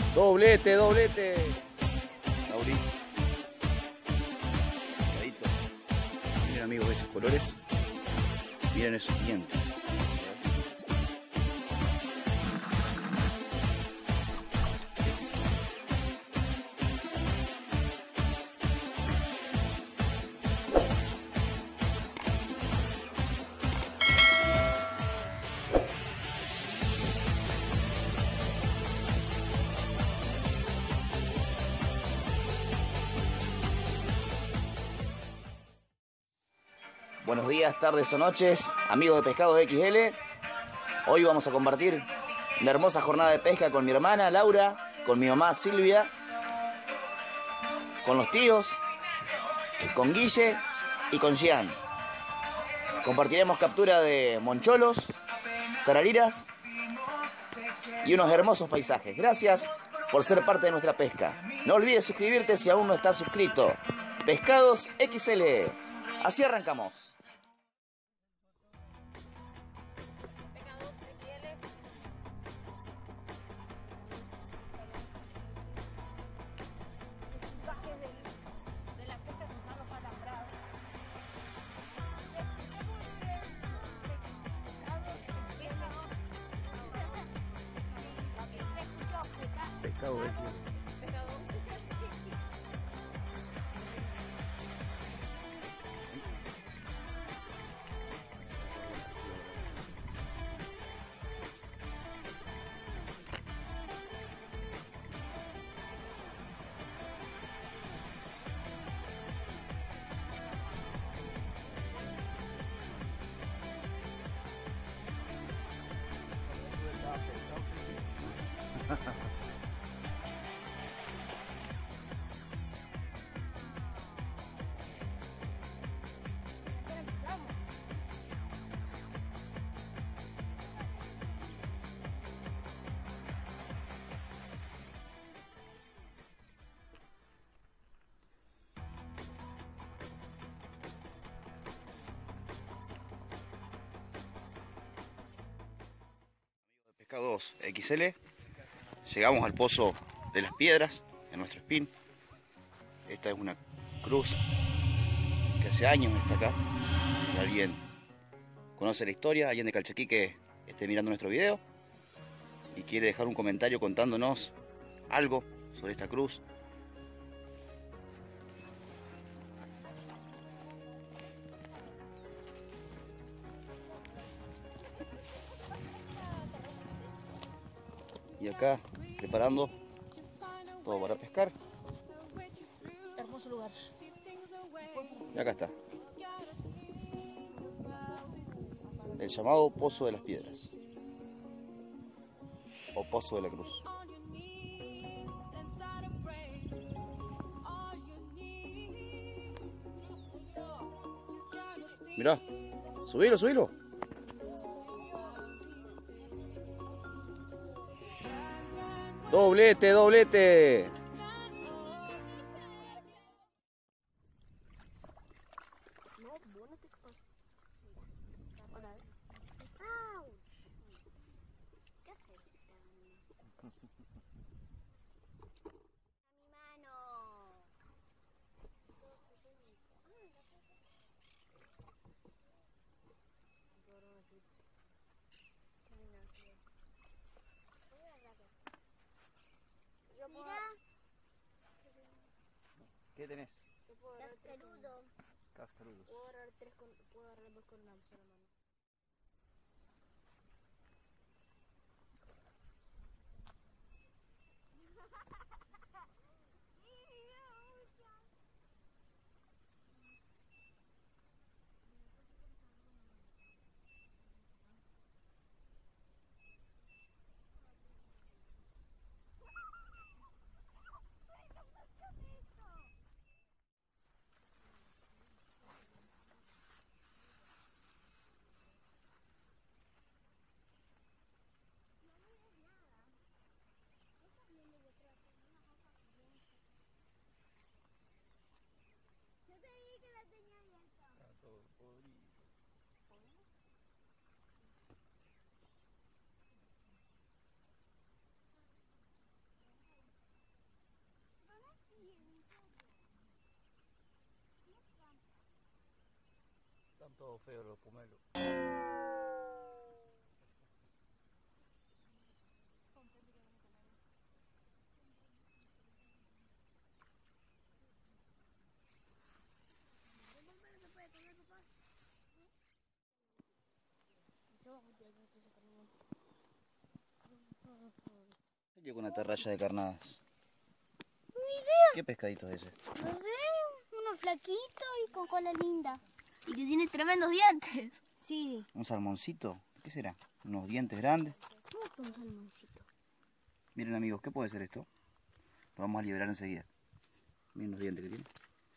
Doblete, doblete. Lauri. Cuidadito. Miren amigos estos colores. Miren esos dientes. Buenos días, tardes o noches, amigos de Pescados XL. Hoy vamos a compartir una hermosa jornada de pesca con mi hermana Laura, con mi mamá Silvia, con los tíos, con Guille y con Jean. Compartiremos captura de moncholos, tarariras y unos hermosos paisajes. Gracias por ser parte de nuestra pesca. No olvides suscribirte si aún no estás suscrito. Pescados XL. Así arrancamos. Pescado XL. Pescados XL. Llegamos al pozo de las piedras en nuestro spin. Esta es una cruz que hace años está acá. Si alguien conoce la historia, alguien de Calchaquí que esté mirando nuestro video y quiere dejar un comentario contándonos algo sobre esta cruz, y acá preparando todo para pescar. Hermoso lugar. Y acá está el llamado Pozo de las Piedras o Pozo de la Cruz. Mirá, subilo, subilo. Doblete, doblete. No, vos no te capaz. Hola. ¡Auch! ¿Qué haces? A mi mano. Mira. ¿Qué tenés? Cascarudo. Cascarudos. Puedo agarrar dos con una sola mano. todo feo los pomelos. Salió con una atarraya de carnadas. ¿Qué pescadito es ese? No sé, uno flaquito y con cola linda. Y que tiene tremendos dientes. Sí. ¿Un salmoncito? ¿Qué será? ¿Unos dientes grandes? ¿Cómo es un salmoncito? Miren amigos, ¿qué puede ser esto? Lo vamos a liberar enseguida. Miren los dientes que tiene.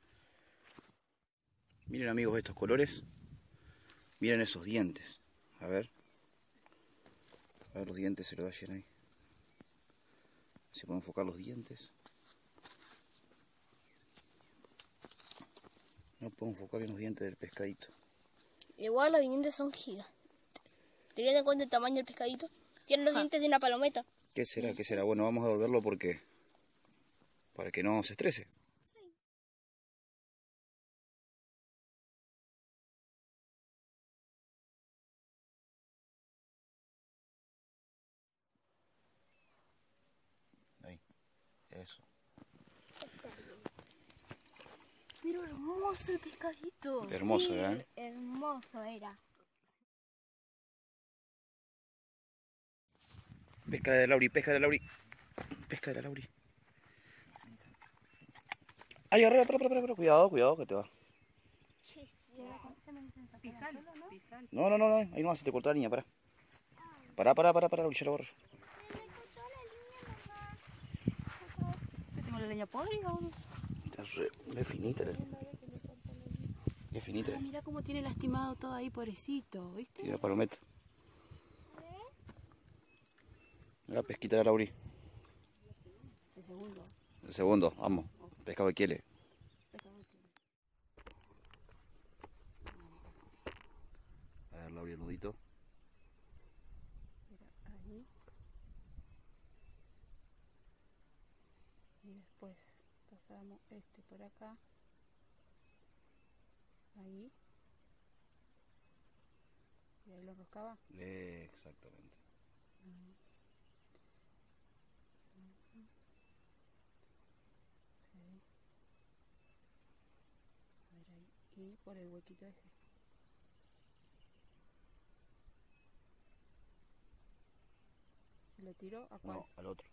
Miren amigos estos colores. Miren esos dientes. A ver los dientes se lo vayan ahí. Se pueden enfocar los dientes. No puedo enfocar en los dientes del pescadito. Igual los dientes son gigantes. Teniendo en cuenta el tamaño del pescadito, tienen los dientes de una palometa. ¿Qué será? ¿Qué será? Bueno, vamos a devolverlo porque... para que no se estrese. Ahí, eso. Pero hermoso el pescadito. Hermoso, sí, ¿eh? Hermoso era. Pesca de la Lauri, pesca de la Lauri. Pesca de la Lauri. Ay, arriba, para. Cuidado, cuidado, que te va. Pisal. No, ahí no se te cortó la línea, para. Para, Lauri, ya lo borro. ¿Tengo la leña podrida o no? Es finita, es finita. Ah, mira cómo tiene lastimado todo ahí, pobrecito, ¿viste? Tiene la palometa. La pesquita de la Lauri. El segundo. El segundo, vamos. Pescado de quiele. A ver, Lauri, el nudito. Mira, ahí. Y después pasamos este por acá. Ahí. Y ahí lo enroscaba. Exactamente. Sí. A ver ahí. Y por el huequito ese. ¿Y lo tiró a cuál? No, al otro.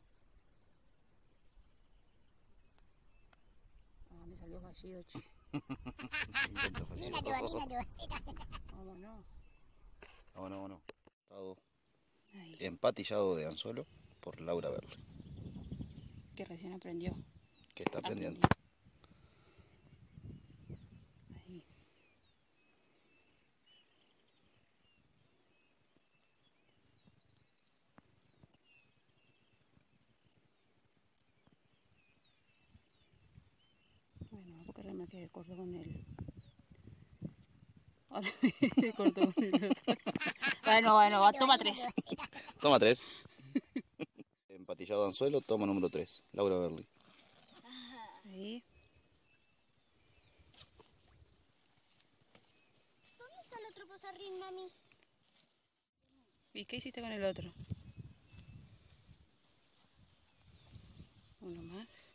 Ah, me salió fallido, che. Intento fallido. Vámonos. Vámonos. Estado Ahí. empatillado de anzuelo por Laura Berle, Que recién aprendió. que está aprendiendo. Ahí. Bueno, porque ahora me quedé corto con él. Ahora me quedé corto con el otro. Bueno, toma 3. Toma 3. Empatillado de anzuelo, toma número 3. Laura Berle. Ahí. ¿Dónde está el otro pozarrín, mami? ¿Y qué hiciste con el otro? Uno más.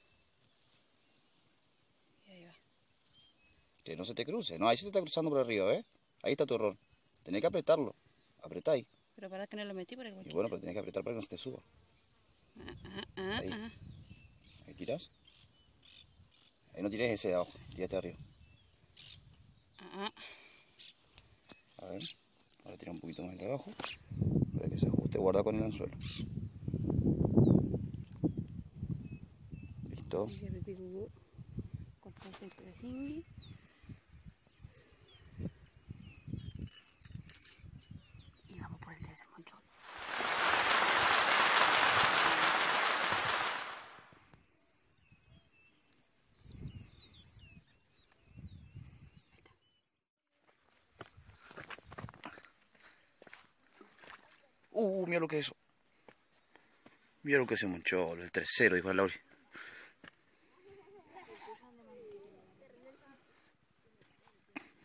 Y ahí va. Que no se te cruce. No, ahí se te está cruzando por arriba, ¿ves? Ahí está tu error. Tenés que apretarlo. Apretá ahí. Pero para que no lo metí por el Y huequito. bueno, pero tenés que apretar para que no se te suba. Ahí. Ah. Ahí tirás. Ahí no tires ese de abajo, tiraste arriba. Ah. A ver, ahora tira un poquito más de abajo para que se ajuste, guarda con el anzuelo. Listo. Dice Pipi Gugú. Cortaste el pedacín. Y vamos por el tercer monchón. Mira lo que es eso. Mira lo que se monchó, el tercero, dijo Lauri.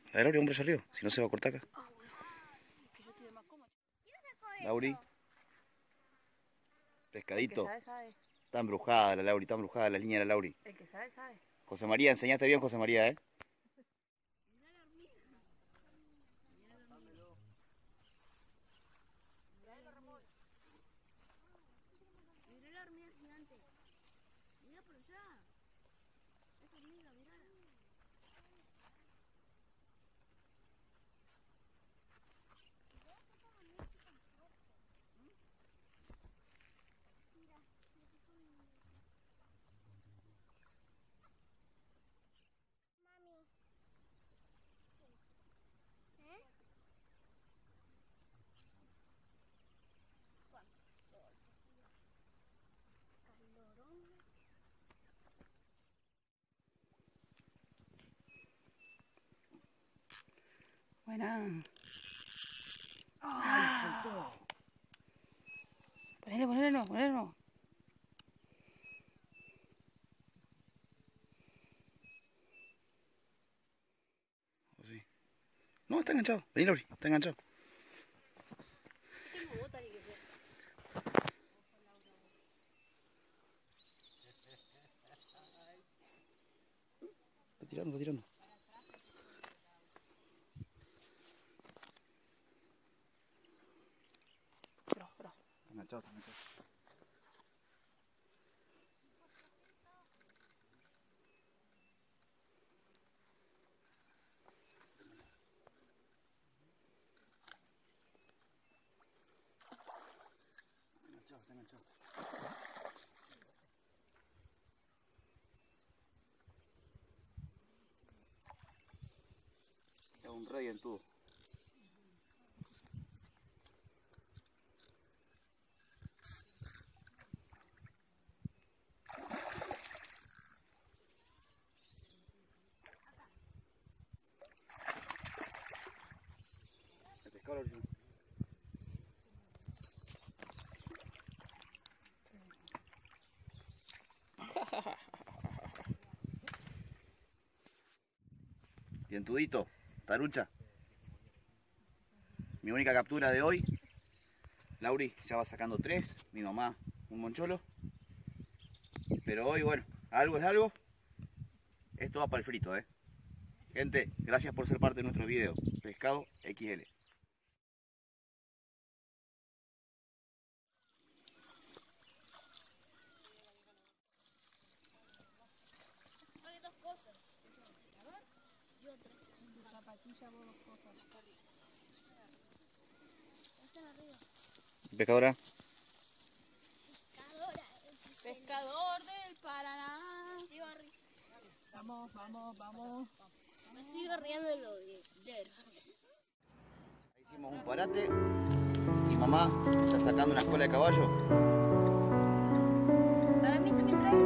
A ver, Lauri, hombre allá arriba, si no se va a cortar acá. Lauri. Pescadito. El que sabe. Está embrujada la Lauri, está embrujada la línea de la Lauri. El que sabe, sabe. José María, enseñaste bien, José María, ¿eh? Mirá la hormiga gigante. Mira por allá. Esa hormiga, mirala. Buena. Ponele no. Sí. No, está enganchado. Vení, Lauri, está enganchado. Tengo botas y que sea. Está tirando, está tirando. Bro. Está enganchado, está enganchado. Está enganchado. Es un rey en todo. El pescado original. Dientudito, tarucha. Mi única captura de hoy. Lauri ya va sacando 3, mi mamá un moncholo. Pero hoy, bueno, algo es algo. Esto va para el frito, Gente, gracias por ser parte de nuestro video. Pescado XL. Hay dos cosas. Y otra. Zapatilla, vos, cosas. Están arriba. Pescadora. Pescadora. Pescador del Paraná. Me sigo arriba. Vamos. Me sigo riendo de lo de. Hicimos un parate y mamá está sacando una cola de caballo. Para mí también trae.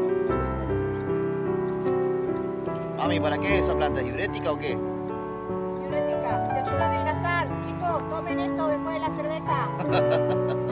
Mami, ¿para qué esa planta? ¿Es diurética o qué? Diurética, te ayuda a adelgazar. Chicos, tomen esto después de la cerveza.